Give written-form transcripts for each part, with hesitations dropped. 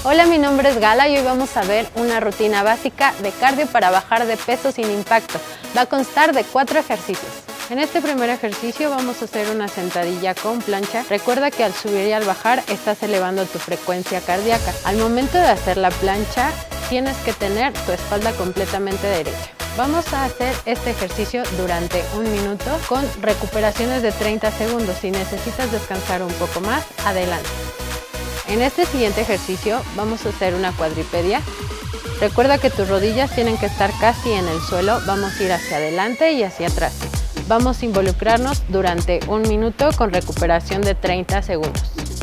Hola, mi nombre es Gala y hoy vamos a ver una rutina básica de cardio para bajar de peso sin impacto. Va a constar de 4 ejercicios. En este primer ejercicio vamos a hacer una sentadilla con plancha. Recuerda que al subir y al bajar estás elevando tu frecuencia cardíaca. Al momento de hacer la plancha tienes que tener tu espalda completamente derecha. Vamos a hacer este ejercicio durante 1 minuto con recuperaciones de 30 segundos. Si necesitas descansar un poco más, adelante. En este siguiente ejercicio vamos a hacer una cuadripedia. Recuerda que tus rodillas tienen que estar casi en el suelo. Vamos a ir hacia adelante y hacia atrás. Vamos a involucrarnos durante 1 minuto con recuperación de 30 segundos.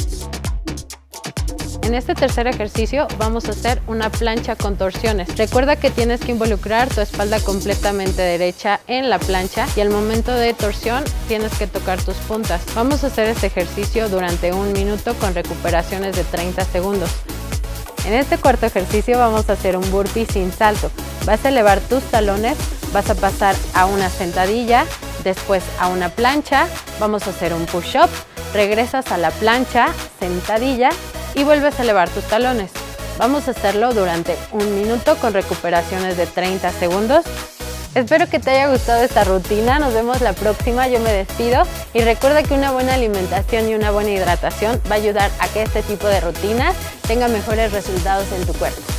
En este tercer ejercicio vamos a hacer una plancha con torsiones. Recuerda que tienes que involucrar tu espalda completamente derecha en la plancha y al momento de torsión tienes que tocar tus puntas. Vamos a hacer este ejercicio durante 1 minuto con recuperaciones de 30 segundos. En este cuarto ejercicio vamos a hacer un burpee sin salto. Vas a elevar tus talones, vas a pasar a una sentadilla, después a una plancha, vamos a hacer un push-up, regresas a la plancha, sentadilla, y vuelves a elevar tus talones. Vamos a hacerlo durante 1 minuto con recuperaciones de 30 segundos. Espero que te haya gustado esta rutina, nos vemos la próxima, yo me despido y recuerda que una buena alimentación y una buena hidratación va a ayudar a que este tipo de rutinas tengan mejores resultados en tu cuerpo.